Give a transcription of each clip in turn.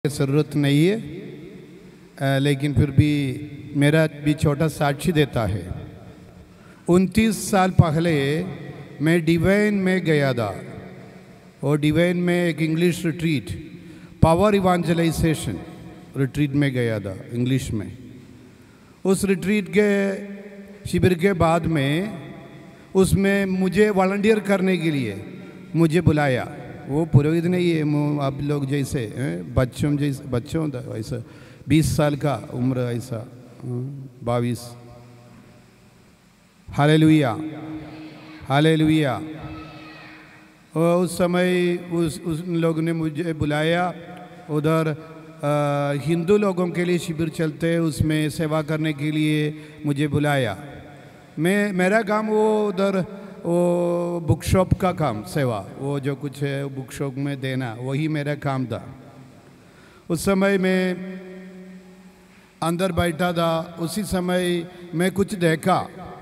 ज़रूरत नहीं है, लेकिन फिर भी मेरा भी छोटा साक्षी देता है। 29 साल पहले मैं डिवाइन में गया था, और डिवाइन में एक English retreat, power evangelization retreat में गया था इंग्लिश में। उस रिट्रीट के शिविर के बाद में उसमें मुझे वॉलंटियर करने के लिए मुझे बुलाया। वो पुरोहित नहीं है, आप लोग जैसे बच्चों ऐसा 20 साल का उम्र, ऐसा 22। Hallelujah hallelujah. उस समय उस लोग ने मुझे बुलाया। उधर हिंदू लोगों के लिए शिविर चलते हैं, उसमें सेवा करने के लिए मुझे बुलाया। मेरा काम वो उधर वो बुक शॉप का काम, सेवा, वो जो कुछ है बुक शॉप में देना, वही मेरा काम था। उस समय मैं अंदर बैठा था। उसी समय मैं कुछ देखा,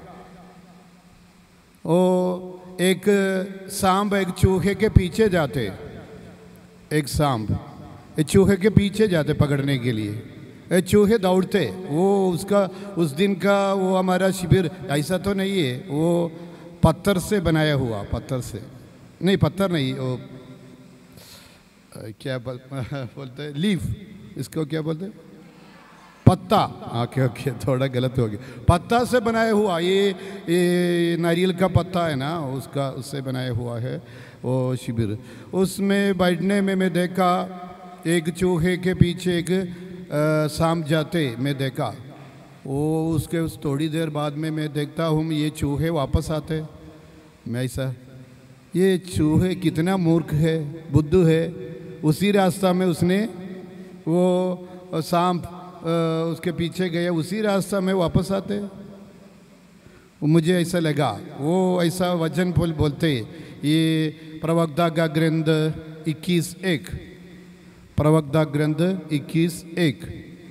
वो एक सांप एक चूहे के पीछे जाते, एक सांप एक चूहे के पीछे जाते पकड़ने के लिए। चूहे दौड़ते। वो उसका उस दिन का वो हमारा शिविर ऐसा तो नहीं है, वो पत्थर से बनाया हुआ, पत्थर से नहीं, पत्थर नहीं, वो क्या बोलते हैं, लीफ, इसको क्या बोलते हैं, पत्ता। ओके, थोड़ा गलत हो गया। पत्ता से बनाया हुआ, ये नारियल का पत्ता है ना, उससे बनाया हुआ है वो शिविर। उसमें बैठने में मैं देखा एक चूहे के पीछे एक सांप जाते, मैं देखा। वो उसके थोड़ी देर बाद में मैं देखता हूँ ये चूहे वापस आते। मैं ऐसा, ये चूहे कितना मूर्ख है, बुद्धू है। उसी रास्ता में उसने वो सांप उसके पीछे गया, उसी रास्ता में वापस आते। मुझे ऐसा लगा, वो ऐसा वचन बोलते, ये प्रवक्ता का ग्रंथ 21:1, प्रवक्ता ग्रंथ 21:1।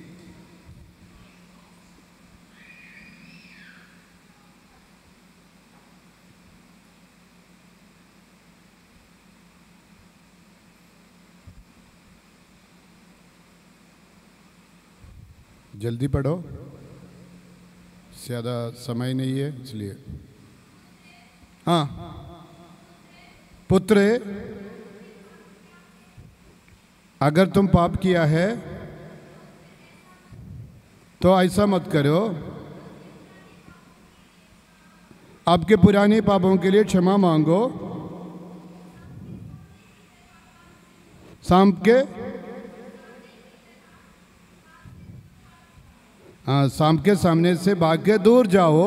जल्दी पढ़ो, ज़्यादा समय नहीं है इसलिए। हाँ, पुत्र, अगर तुम पाप किया है तो ऐसा मत करो, आपके पुराने पापों के लिए क्षमा मांगो। सांप के सांप के सामने से भाग के दूर जाओ।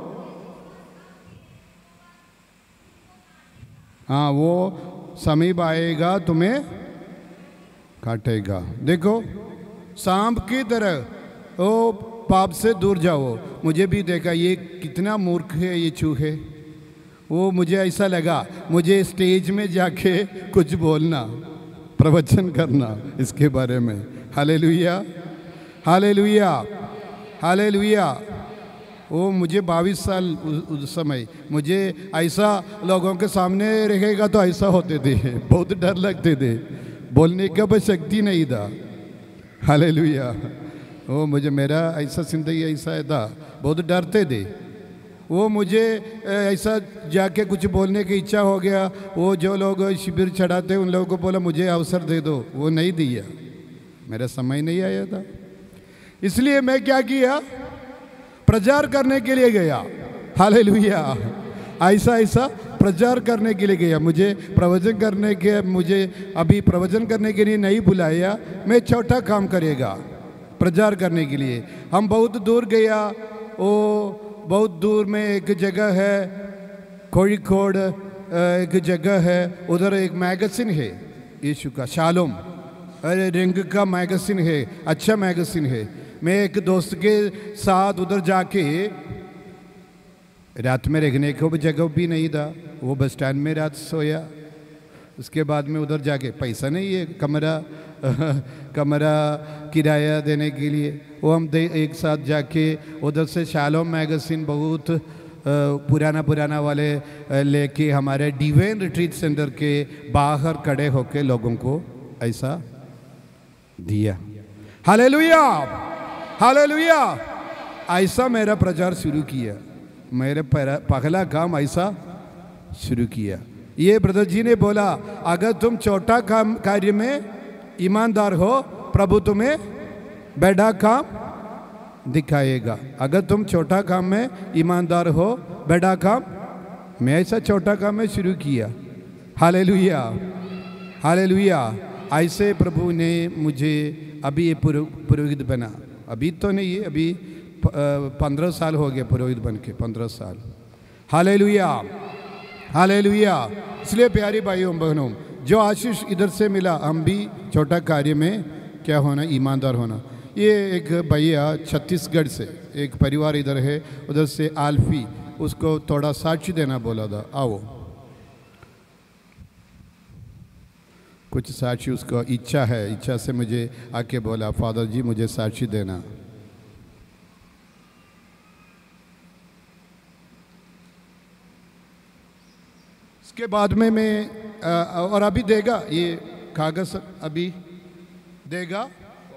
हाँ, वो समीप आएगा, तुम्हें काटेगा। देखो, सांप की तरह वो पाप से दूर जाओ। मुझे भी देखा, ये कितना मूर्ख है ये चूहे। वो मुझे ऐसा लगा, मुझे स्टेज में जाके कुछ बोलना, प्रवचन करना इसके बारे में। Hallelujah hallelujah hallelujah. वो मुझे 22 साल उस समय, मुझे ऐसा लोगों के सामने रहेगा तो ऐसा होते थे, बहुत डर लगते थे, बोलने का बस शक्ति नहीं था। हालेलुया। वो मुझे, मेरा ऐसा जिंदगी ऐसा था, बहुत डरते थे। वो मुझे ऐसा जाके कुछ बोलने की इच्छा हो गया। वो जो लोग शिविर चढ़ाते उन लोगों को बोला मुझे अवसर दे दो, वो नहीं दिया, मेरा समय नहीं आया था। इसलिए मैं क्या किया, प्रचार करने के लिए गया। हालेलुया। ऐसा प्रचार करने के लिए गया। मुझे प्रवचन करने के, मुझे अभी प्रवचन करने के लिए नहीं बुलाया, मैं छोटा काम करेगा प्रचार करने के लिए। हम बहुत दूर गया। वो बहुत दूर में एक जगह है, कोड़िकोड एक जगह है, उधर एक मैगजीन है यीशु का, शालोम रंग का मैगजीन है, अच्छा मैगजीन है। मैं एक दोस्त के साथ उधर जाके, रात में रहने को भी जगह भी नहीं था, वो बस स्टैंड में रात सोया। उसके बाद में उधर जाके, पैसा नहीं है कमरा किराया देने के लिए, वो हम एक साथ जाके उधर से शालोम मैगजीन बहुत पुराना वाले लेके हमारे डिवाइन रिट्रीट सेंटर के बाहर खड़े होके लोगों को ऐसा दिया। Hallelujah, hallelujah. ऐसा मेरा प्रचार शुरू किया, मेरे पहला काम ऐसा शुरू किया। ये ब्रदर जी ने बोला, अगर तुम छोटा काम कार्य में ईमानदार हो, प्रभु तुम्हें बड़ा काम दिखाएगा। अगर तुम छोटा काम में ईमानदार हो, बड़ा काम। मैं ऐसा छोटा काम में शुरू किया। Hallelujah, hallelujah. ऐसे प्रभु ने मुझे अभी ये पुरोहित बना। अभी तो नहीं है, अभी 15 साल हो गए पुरोहित बन के, 15 साल। Hallelujah, hallelujah. इसलिए प्यारी भाइयों बहनों, जो आशीष इधर से मिला, हम भी छोटा कार्य में क्या होना, ईमानदार होना। ये एक भैया छत्तीसगढ़ से, एक परिवार इधर है, उधर से आल्फी, उसको थोड़ा साक्षी देना बोला था। आओ, कुछ साक्षी उसको इच्छा है, इच्छा से मुझे आके बोला, फादर जी मुझे साक्षी देना। इसके बाद में मैं और अभी देगा, ये कागज अभी देगा।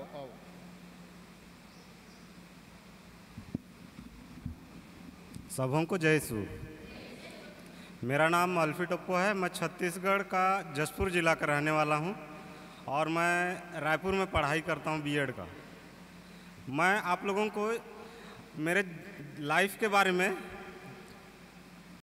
सबों को जय सू। मेरा नाम अल्फी टप्पो है। मैं छत्तीसगढ़ का जसपुर ज़िला का रहने वाला हूं और मैं रायपुर में पढ़ाई करता हूं बीएड का। मैं आप लोगों को मेरे लाइफ के बारे में